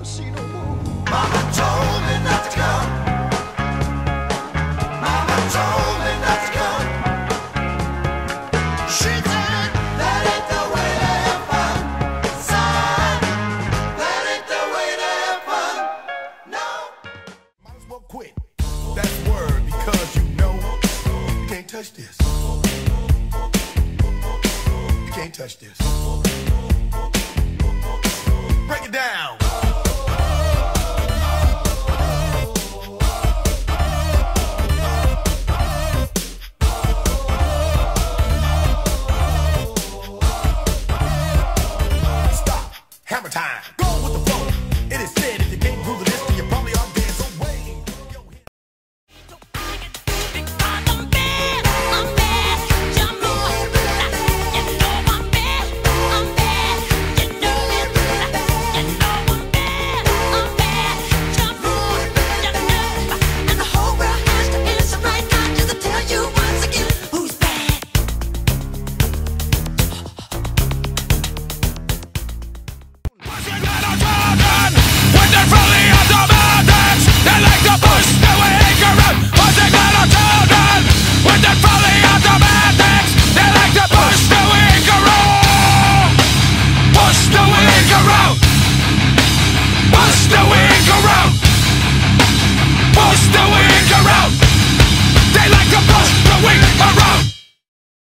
never see no more. Mama told me not to come. Mama told me not to come. She said that ain't the way to have fun. Son, that ain't the way to have fun. No. Might as well quit. That's word, because you know you can't touch this. You can't touch this. Break it down. Stop. Hammer time.